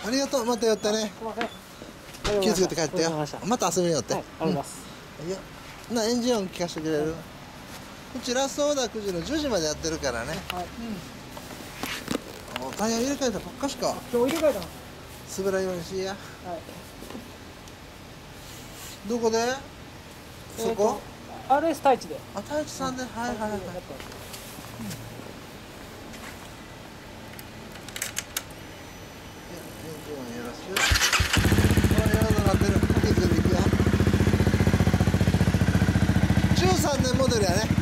ありがとう。また寄ってね。 すいません。 気をつけて帰ってよ。また遊びに寄って。 はい、ありがとうございます。 いや、なエンジン音聞かせてくれる？うちラストオーダー9時の10時までやってるからね。 はい。 タイヤ入れ替えたばっかしか。 今日入れ替えたの。 滑らんようにしや。 はい。 どこで？そこ ？RS 太一で。 あ、太一さんで。はいはいはい。エンジン音よろしく。これよくなってる。気をつけていくよ。13年モデルやね。